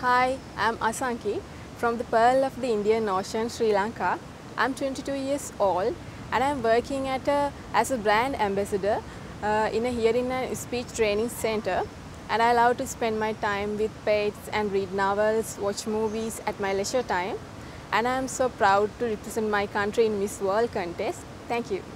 Hi, I'm Asanki from the Pearl of the Indian Ocean, Sri Lanka. I'm 22 years old and I'm working as a brand ambassador in a hearing and speech training center. And I love to spend my time with pets and read novels, watch movies at my leisure time. And I'm so proud to represent my country in Miss World contest. Thank you.